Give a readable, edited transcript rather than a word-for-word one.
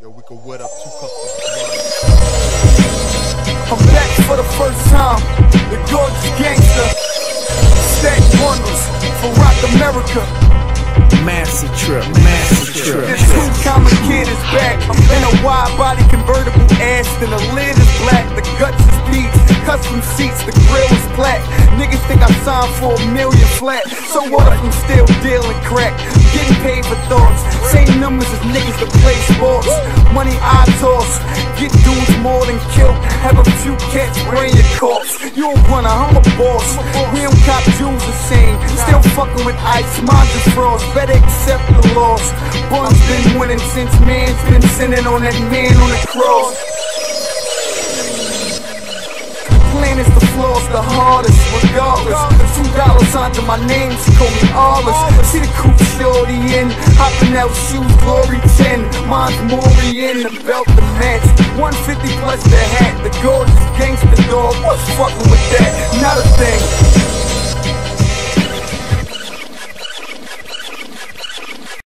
Yo, we could wet up 2 cups of blood. I'm back for the first time, the gorgeous gangster. Stack bundles for Rock America. Massive trip, massive trip. The two common kid is back in a wide body convertible Aston. The lid is black, the guts is beats, custom seats, the grill is black. Niggas think I signed for $1 million flat. So what if I'm still dealing crack? Getting paid for thoughts, same numbers as niggas that play sports. Money I toss, get dudes more than killed. Have a few cats bring your corpse. You a runner, I'm a boss. We don't cop jewels the same. Still fucking with ice, mine's just frost. Better accept the loss. Bun's been winning since man's been sinning on that man on the cross. Plan is the floss, the hardest, regardless. $2 under my name, she call me Arliss. See the coupe shorty in, hopping out shoes, glory 10. Mine's Maury in, the belt the match. 150 plus the hat, the gorgeous gangster dog. What's fucking with that? Not a thing.